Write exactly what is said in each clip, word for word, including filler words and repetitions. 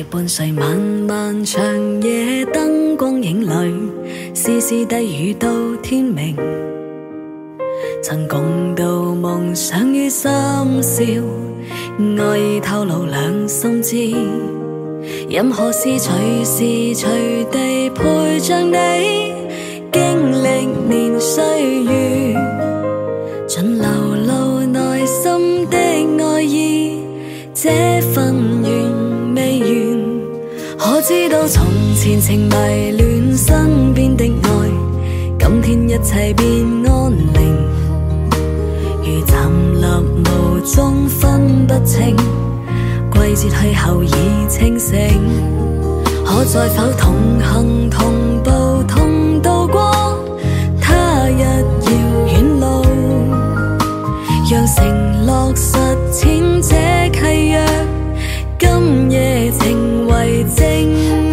伴隨漫漫長夜，燈光影裏，絲絲低語到天明。曾共度夢想與深宵，愛意透露兩心知。任何事隨時隨地陪着你，經歷年歲月，盡流露內心的愛意。這份緣未完，可知道從前情迷戀身邊的愛，今天一切變安寧。如站立霧中分不清，季節氣候已清醒。可再否同行同步同渡過他日遙遠路，讓承諾實踐這契約，今夜情為證。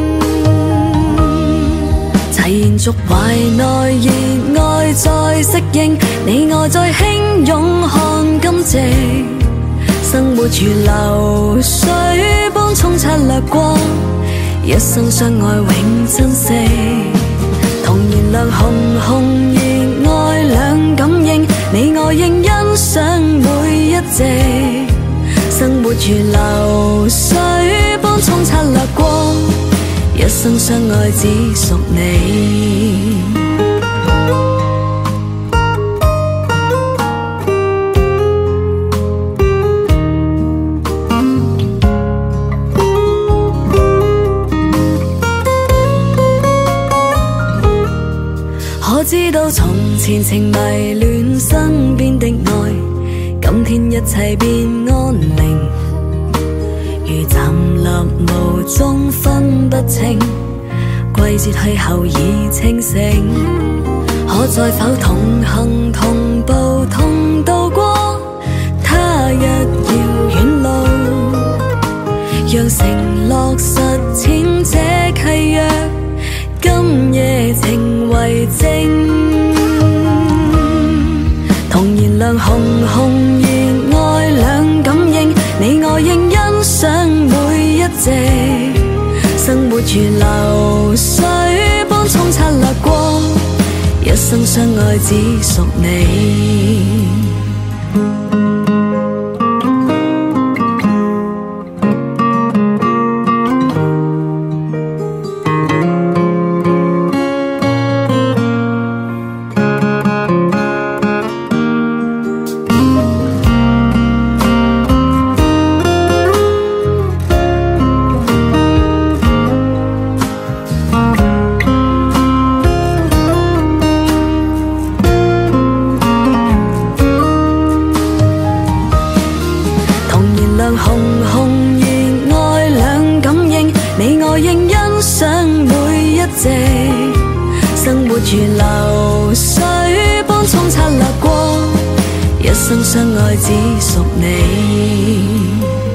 齊延續懷內熱愛再適應，你我再輕擁看今夕。生活如流水般沖刷掠過，一生相愛永珍惜。同燃亮熊熊熱愛兩感應，你我應欣賞每一夕。生活如流水般沖刷掠過，一生相愛只屬你。可知道從前情迷戀身邊的愛，今天一切變安寧。如站立霧中分不清，季節氣候已清醒。可再否同行同步同渡過他日遙遠路，讓承諾實踐這契約，今夜情為證。同燃亮熊熊熱愛兩感應，你我應欣賞每一夕。生活如流水般沖刷掠過，一生相愛只屬你。熊熊熱愛兩感應，你我應欣賞每一夕。生活如流水般沖刷掠過，一生相愛只屬你。